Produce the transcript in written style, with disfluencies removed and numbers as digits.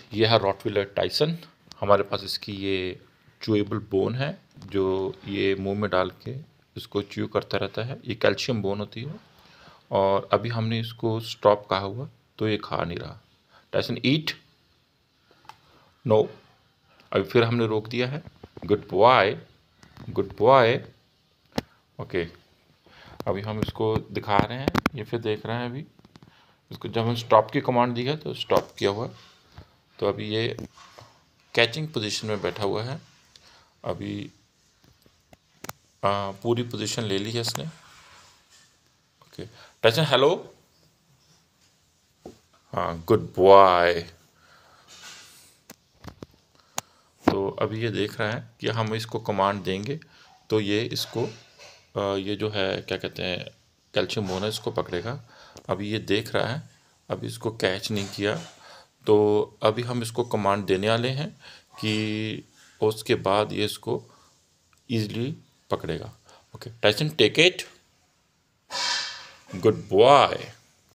ये है Rottweiler Tyson. हमारे पास इसकी ये चूएबल बोन है जो ये मुंह में डाल के इसको च्यू करता रहता है। ये कैल्शियम बोन होती है और अभी हमने इसको स्टॉप कहा हुआ तो ये खा नहीं रहा। Tyson eat, no. अभी फिर हमने रोक दिया है। Good boy, good boy. Okay, अभी हम इसको दिखा रहे हैं, ये फिर देख रहे हैं। अभी इसको जब हम स्टॉप की कमांड दी है तो स्टॉप किया हुआ। तो अभी ये कैचिंग पोजीशन में बैठा हुआ है। अभी पूरी पोजीशन ले ली है इसने। Okay Tyson, hello. हाँ, गुड बॉय। तो अभी ये देख रहा है कि हम इसको कमांड देंगे तो ये इसको ये जो है क्या कहते हैं कैल्शियम बोन है इसको पकड़ेगा। अभी ये देख रहा है, अभी इसको कैच नहीं किया। तो अभी हम इसको कमांड देने वाले हैं कि उसके बाद ये इसको ईजिली पकड़ेगा। Okay Tyson, take it, good boy.